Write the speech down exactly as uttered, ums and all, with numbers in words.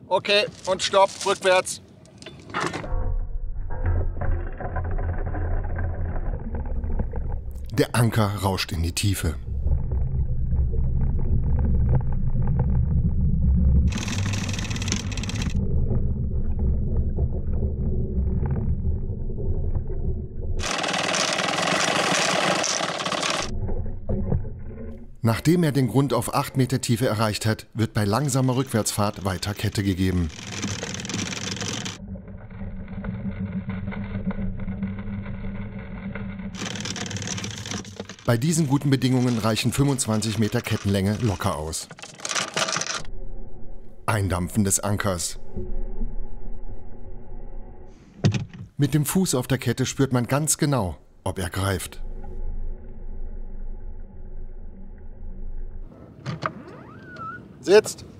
Okay, und stopp, rückwärts. Der Anker rauscht in die Tiefe. Nachdem er den Grund auf acht Meter Tiefe erreicht hat, wird bei langsamer Rückwärtsfahrt weiter Kette gegeben. Bei diesen guten Bedingungen reichen fünfundzwanzig Meter Kettenlänge locker aus. Eindampfen des Ankers. Mit dem Fuß auf der Kette spürt man ganz genau, ob er greift. Sitzt.